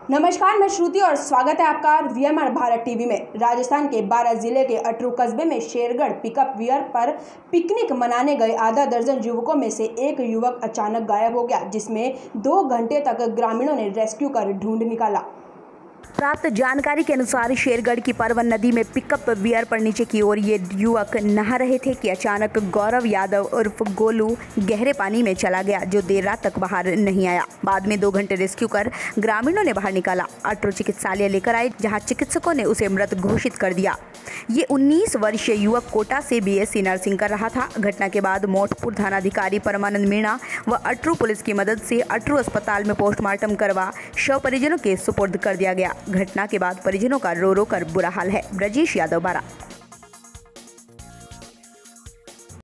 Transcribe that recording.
नमस्कार, मैं श्रुति और स्वागत है आपका वीएमआर भारत टीवी में। राजस्थान के 12 जिले के अटरू कस्बे में शेरगढ़ पिकअप वियर पर पिकनिक मनाने गए आधा दर्जन युवकों में से एक युवक अचानक गायब हो गया, जिसमें 2 घंटे तक ग्रामीणों ने रेस्क्यू कर ढूंढ निकाला। प्राप्त जानकारी के अनुसार शेरगढ़ की परवन नदी में पिकअप वियर पर नीचे की ओर ये युवक नहा रहे थे कि अचानक गौरव यादव उर्फ गोलू गहरे पानी में चला गया, जो देर रात तक बाहर नहीं आया। बाद में 2 घंटे रेस्क्यू कर ग्रामीणों ने बाहर निकाला। अटरू चिकित्सालय लेकर आए, जहां चिकित्सकों ने उसे मृत घोषित कर दिया। ये 19 वर्षीय युवक कोटा से बीएससी नर्सिंग कर रहा था। घटना के बाद मोटपुर थानाधिकारी परमानंद मीणा व अटरू पुलिस की मदद से अटरू अस्पताल में पोस्टमार्टम करवा शव परिजनों के सुपुर्द कर दिया गया। घटना के बाद परिजनों का रो रो कर बुरा हाल है। ब्रजेश यादव, बारा।